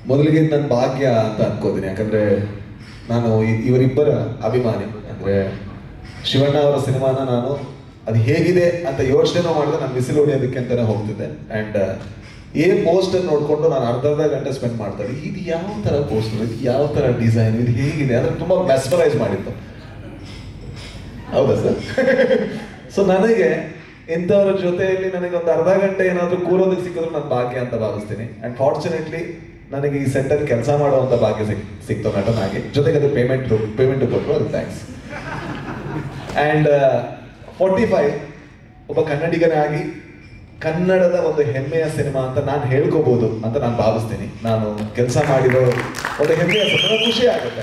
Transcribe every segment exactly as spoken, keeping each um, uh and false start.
ಮೊದಲಿಗೆ ನನ್ನ ಭಾಗ್ಯ ಅಂತ ಅನ್ಕೋತೀನಿ. ಯಾಕಂದರೆ ನಾನು ಇವರಿಬ್ಬರ ಅಭಿಮಾನಿ. ಅಂದರೆ ಶಿವಣ್ಣ ಅವರ ಸಿನಿಮಾನ ನಾನು ಅದು ಹೇಗಿದೆ ಅಂತ ಯೋಚನೆ ಮಾಡಿದ್ರೆ ನಾನು ಬಿಸಿಲು ಹೊಡೆಯೋದಕ್ಕೆ ಅಂತಲೇ ಹೋಗ್ತಿದ್ದೆ. ಆ್ಯಂಡ್ ಏ ಪೋಸ್ಟರ್ ನೋಡಿಕೊಂಡು ನಾನು ಅರ್ಧ ಅರ್ಧ ಗಂಟೆ ಸ್ಪೆಂಡ್ ಮಾಡ್ತಾರೆ. ಇದು ಯಾವ ಥರ ಪೋಸ್ಟರ್, ಇದು ಯಾವ ಥರ ಡಿಸೈನ್, ಇದು ಹೇಗಿದೆ ಅಂದರೆ ತುಂಬ ಮೆಸ್ಮರೈಸ್ ಮಾಡಿತ್ತು. ಹೌದಾ ಸರ್? ಸೊ ನನಗೆ ಇಂಥವ್ರ ಜೊತೆಯಲ್ಲಿ ನನಗೆ ಒಂದು ಅರ್ಧ ಗಂಟೆ ಏನಾದರೂ ಕೂರೋದಕ್ಕೆ ಸಿಕ್ಕಿದ್ರು ನನ್ನ ಭಾಗ್ಯ ಅಂತ ಭಾವಿಸ್ತೀನಿ. ಆ್ಯಂಡ್ ಫಾರ್ಚುನೇಟ್ಲಿ ನನಗೆ ಈ ಸೆಟ್ಟಲ್ಲಿ ಕೆಲಸ ಮಾಡುವಂಥ ಭಾಗ್ಯ ಸಿಕ್ ಸಿಕ್ತು ನಟನಾಗಿ. ಜೊತೆಗೆ ಅದು ಪೇಮೆಂಟ್ ಪೇಮೆಂಟು ಕೊಟ್ಟರು, ಅದು ಥ್ಯಾಂಕ್ಸ್. ಆ್ಯಂಡ್ ಫೋರ್ಟಿ ಫೈವ್ ಒಬ್ಬ ಕನ್ನಡಿಗನಾಗಿ ಕನ್ನಡದ ಒಂದು ಹೆಮ್ಮೆಯ ಸಿನಿಮಾ ಅಂತ ನಾನು ಹೇಳ್ಕೋಬೋದು ಅಂತ ನಾನು ಭಾವಿಸ್ತೀನಿ. ನಾನು ಕೆಲಸ ಮಾಡಿರೋ ಒಂದು ಹೆಮ್ಮೆಯ ಸಿನಿಮಾ, ಖುಷಿ ಆಗುತ್ತೆ.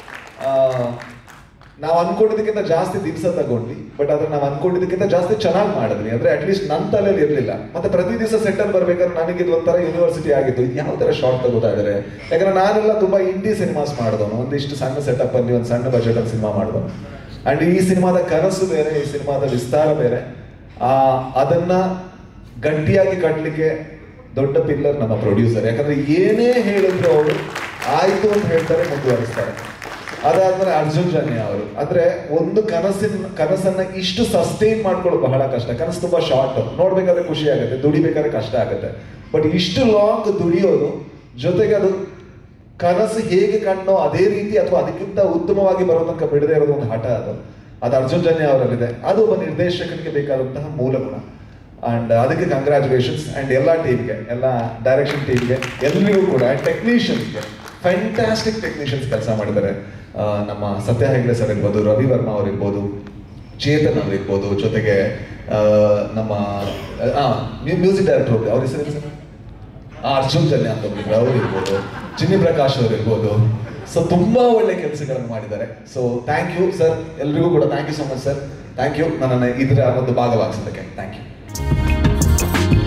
ನಾವು ಅನ್ಕೊಂಡಿದ್ದಕ್ಕಿಂತ ಜಾಸ್ತಿ ದಿವಸ ತಗೊಂಡ್ವಿ, ಬಟ್ ಆದ್ರೆ ನಾವು ಅನ್ಕೊಂಡಿದ್ದಕ್ಕಿಂತ ಜಾಸ್ತಿ ಚೆನ್ನಾಗಿ ಮಾಡಿದ್ವಿ. ಅಂದ್ರೆ ಅಟ್ಲೀಸ್ಟ್ ನನ್ನ ತಲೆಯಲ್ಲಿ ಇರಲಿಲ್ಲ. ಮತ್ತೆ ಪ್ರತಿ ದಿವಸ ಸೆಟ್ಟಲ್ಲಿ ಬರ್ಬೇಕಾದ್ರೆ ನನಗೆ ಇದು ಒಂಥರ ಯೂನಿವರ್ಸಿಟಿ ಆಗಿತ್ತು. ಇದು ಯಾವ ಥರ ಶಾರ್ಟ್ ತಗೋತಾ ಇದ್ದಾರೆ. ಯಾಕಂದ್ರೆ ನಾನೆಲ್ಲ ತುಂಬಾ ಇಂಡಿ ಸಿನಿಮಾಸ್ ಮಾಡಿದವನು, ಒಂದಿಷ್ಟು ಸಣ್ಣ ಸೆಟಪ್ ಅಲ್ಲಿ ಒಂದು ಸಣ್ಣ ಬಜೆಟ್ ಅಲ್ಲಿ ಸಿನಿಮಾ ಮಾಡಿದವನು. ಅಂಡ್ ಈ ಸಿನಿಮಾದ ಕನಸು ಬೇರೆ, ಈ ಸಿನಿಮಾದ ವಿಸ್ತಾರ ಬೇರೆ. ಆ ಅದನ್ನ ಗಟ್ಟಿಯಾಗಿ ಕಟ್ಟಲಿಕ್ಕೆ ದೊಡ್ಡ ಪಿಲ್ಲರ್ ನಮ್ಮ ಪ್ರೊಡ್ಯೂಸರ್. ಯಾಕಂದ್ರೆ ಏನೇ ಹೇಳಿದ್ರು ಅವರು ಆಯ್ತು ಅಂತ ಹೇಳ್ತಾರೆ, ಮುಂದುವರಿಸ್ತಾರೆ. ಅದಾದ್ಮೇಲೆ ಅರ್ಜುನ್ ಜನ್ಯ ಅವರು. ಅಂದ್ರೆ ಒಂದು ಕನಸಿನ ಕನಸನ್ನ ಇಷ್ಟು ಸಸ್ಟೈನ್ ಮಾಡ್ಕೊಳ್ಳೋದು ಬಹಳ ಕಷ್ಟ. ಕನಸು ತುಂಬಾ ಶಾರ್ಟ್, ನೋಡ್ಬೇಕಾದ್ರೆ ಖುಷಿ ಆಗುತ್ತೆ, ದುಡಿಬೇಕಾದ್ರೆ ಕಷ್ಟ ಆಗುತ್ತೆ. ಬಟ್ ಇಷ್ಟು ಲಾಂಗ್ ದುಡಿಯೋದು, ಜೊತೆಗೆ ಅದು ಕನಸು ಹೇಗೆ ಕಣ್ಣೋ ಅದೇ ರೀತಿ ಅಥವಾ ಅದಕ್ಕಿಂತ ಉತ್ತಮವಾಗಿ ಬರೋ ತನಕ ಬಿಡದೇ ಇರೋದು ಒಂದು ಹಠ. ಅದು ಅದು ಅರ್ಜುನ್ ಜನ್ಯ ಅವರಲ್ಲಿದೆ. ಅದು ಒಬ್ಬ ನಿರ್ದೇಶಕನಿಗೆ ಬೇಕಾದಂತಹ ಮೂಲ ಗುಣ. ಅಂಡ್ ಅದಕ್ಕೆ ಕಂಗ್ರ್ಯಾಚುಲೇಷನ್ಸ್. ಅಂಡ್ ಎಲ್ಲ ಟೀಮ್ಗೆ, ಎಲ್ಲ ಡೈರೆಕ್ಷನ್ ಟೀಮ್ಗೆ, ಎಲ್ರಿಗೂ ಕೂಡ, ಅಂಡ್ ಟೆಕ್ನಿಷಿಯನ್ಸ್ಗೆ, ಫ್ಯಾಂಟಾಸ್ಟಿಕ್ ಟೆಕ್ನಿಷಿಯನ್ಸ್ ಕೆಲಸ ಮಾಡಿದ್ದಾರೆ. ನಮ್ಮ ಸತ್ಯ ಹೆಗ್ಡೆ ಸರ್ ಇರ್ಬೋದು, ರವಿ ವರ್ಮಾ ಅವ್ರು ಇರ್ಬೋದು, ಚೇತನ್ ಅವ್ರು ಇರ್ಬೋದು, ಜೊತೆಗೆ ನಮ್ಮ ಮ್ಯೂಸಿಕ್ ಡೈರೆಕ್ಟರ್ ಅವ್ರ ಹೆಸರು ಸರ್ ಅರ್ಜುನ್ ಜನ್ಯ ಅಂತ ಒಬ್ಬರು ಅವ್ರು ಇರ್ಬೋದು, ಚಿನ್ನಿ ಪ್ರಕಾಶ್ ಅವ್ರು ಇರ್ಬೋದು. ಸೊ ತುಂಬಾ ಒಳ್ಳೆ ಕೆಲಸಗಳನ್ನು ಮಾಡಿದ್ದಾರೆ. ಸೊ ಥ್ಯಾಂಕ್ ಯು ಸರ್, ಎಲ್ರಿಗೂ ಕೂಡ thank you so much sir. Thank you ನನ್ನನ್ನು ಇದರ ಒಂದು ಭಾಗವಾಗಿಸೋದಕ್ಕೆ. Thank you.